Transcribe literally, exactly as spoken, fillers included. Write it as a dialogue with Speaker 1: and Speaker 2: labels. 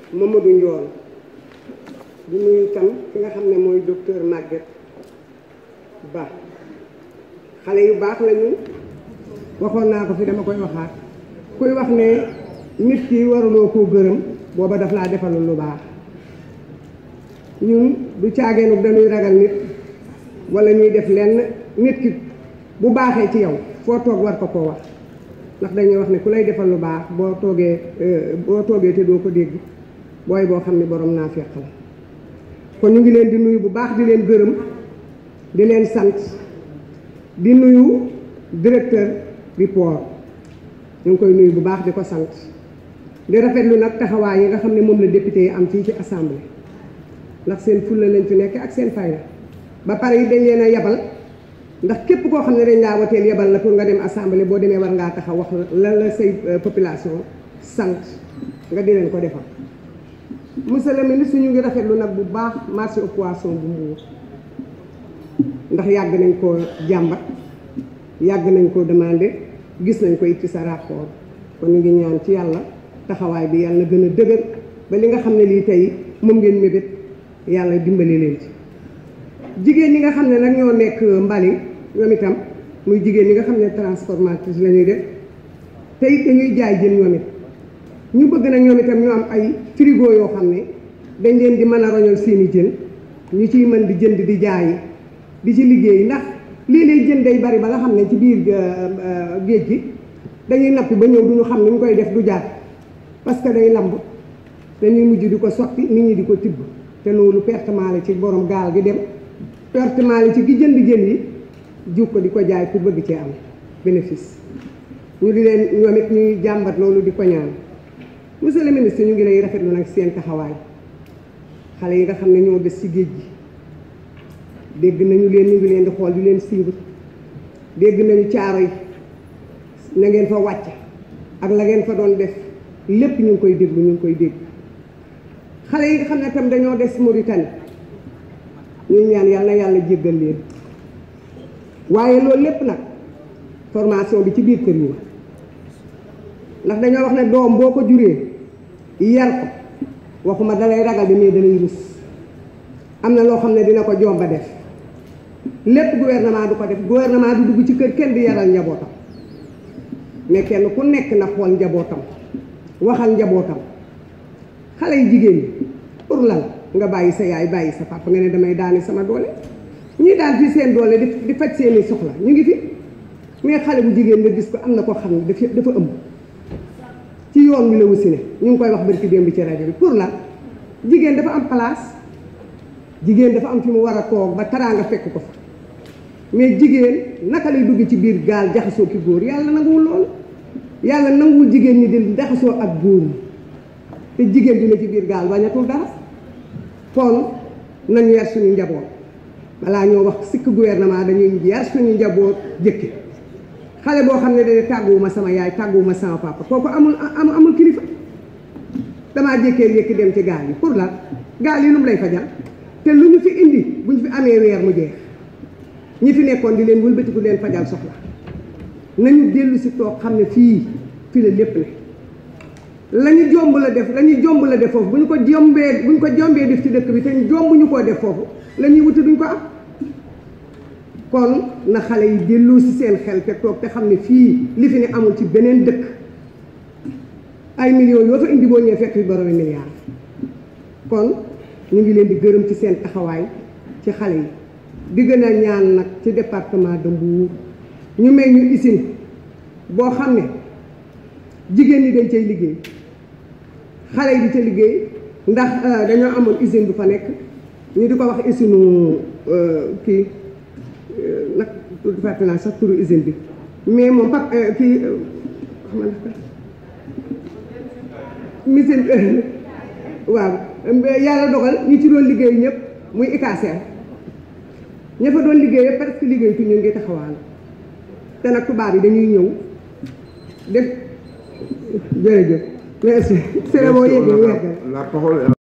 Speaker 1: Mamadou Ndiol di nuyu tam ki nga xam ne mooy docteur Maguette Ba xale yu baax lañu waxoon naa ko fi dama koy waxaat kuy wax ne nit ki waruloo koo gërëm booba daf laa defalul lu baax ñun du caageenu dañuy ragal nit wala ñuy def lenn nit ki bu baaxee ci yow foo toog war ko koo wax ndax dañuy wax ne ku lay defal lu baax boo toogee boo toogee te doo ko dégg booy boo xam ne borom naa fekk la kon ñu ngi leen di nuyu bu baax di leen gërëm di leen sant di nuyu directeur du port ñu ngi koy nuyu bu baax di ko sant di rafetlu nag taxawaay yi nga xam ne moom la député yi am fii ci assemblée ndax seen fulla lañ fi nekk ak seen fayda ba pare yi dañ leen a yabal ndax képp koo xam ne dañ laa woteel yabal la pour nga dem assemblée boo demee war ngaa taxaw wax la la say population sant nga di leen ko defal. monsieur le ministre ñu ngi rafetlu nag bu baax marché au poisson bu Mbour ndax yàgg nañ ko jàmbat yàgg nañ ko demandé gis nañ ko it ci sa rapport kon ñu ngi ñaan ci yàlla taxawaay bi yàlla na gën a dëgër ba li nga xam ne lii tey moom ngeen mébét yàlla dimbali leen ci. jigéen ñi nga xam ne nag ñoo nekk Mbali ñoom itam muy jigéen ñi nga xam ne transformatrice la ñuy def te it dañuy jaay jën ñoom it ñu bëgg nag ñoom itam ñu am ay frigo yoo xam ne dañ leen di mën a roñal seeni jën ñu ciy mën di jënd di jaayi di ci liggéey ndax lii lay jën day bari ba nga xam ne ci biir géej gi dañuy nappi ba ñëw duñu xam ni ñu koy def du jaar parce que day lamb dañuy mujj di ko sotti nit ñi di ko tibb te loolu pertement la ci borom gaal gi dem pertement la ci gi jënd jën yi jiw ko di ko jaay pour bëgg cee am bénéfice ñu di leen ñoom it ñuy jàmbat loolu di ko ñaan. monsieur le ministre ñu ngi lay rafetlu nag seen taxawaay xale yi nga xam ne ñoo des ci géej gi dégg nañu leen ñu ngi leen di xool di leen suivre dégg nañu caaro yi na ngeen fa wàcc ak la ngeen fa doon def lépp ñu ngi koy déglu ñu ngi koy dégg xale yi nga xam ne tam dañoo des Mauritanie ñu ñaan yàlla na yàlla jéggal leen waaye loolu lépp nag formation bi ci biir kër yi ndax dañoo wax ne doom boo ko juree yar ko waxuma dalay ragal bi mais dalay rus am na loo xam ne dina ko jomba def lépp gouvernement du ko def gouvernement du dugg ci kër kenn di yaral njabootam mais kenn ku nekk na xool njabootam waxal njabootam xale yi jigéen ñi pour lan nga bàyyi sa yaay bàyyi sa papa nga ne damay daani sama doole ñii daal fii seen doole di di faj seeni soxla ñu ngi fi mais xale bu jigéen nga gis ko am na koo xam ne dafa dafa ëmb ci yoon wi la wusi ne ñu ngi koy wax barki démb ci rajo bi pour la jigéen dafa am place jigéen dafa am fi mu war a toog ba taraanga fekk ko fa mais jigéen naka lay dugg ci biir gaal jaxasoo ki góor yàlla nanguwul loolu yàlla nanguwul jigéen ñi di jaxasoo ak góor ñi te jigéen dina ci biir gaal bañatul dara kon nañu yar suñu njaboot balaa ñoo wax sikk gouvernement dañuy yar suñu njaboot jëkke xale boo xam ne dane tàgguwuma sama yaay tàgguwuma sama papa kooku amul amul kilifa damaa jékkee yëkki dem ci gaal yi pour la gaal yi lu mu lay fajal te lu ñu fi indi bu ñu fi amee weer mu jeex ñi fi nekkoon di leen wëlbatiku leen fajal soxla nañu dellu si toog xam ne fii fii la lépp ne la ñu jomb la def la ñu jomb la def foofu bu ñu ko jombee bu ñu ko jombee def ci dëkk bi te jomb ñu koo def foofu la ñuy wuti duñ ko am kon na xale yi dellu si seen xel te toog te xam ne fii li fi ne amul ci beneen dëkk ay millions yoo fa indi boo ñëwee fekk fi boromi milliards kon ñu ngi leen di gërëm ci seen taxawaay ci xale yi di gën a ñaan nag ci département de Mbour ñu may ñu usine boo xam ne jigéen ñi dañ cay liggéey xale yi di ca liggéey ndax dañoo amoon usine bu fa nekk ñu di ko wax usine kii nag fàtte naa sax turu usine bi mais moom pap kii xam nga usine waaw yàlla dogal ñi ci doon liggéey ñëpp muy I K S R ña fa doon liggéey yëpp presque liggéey tu ñu ngi taxawaan te nag tubaab yi dañuy ñëw def jërëjëf merci c'est bon yéegi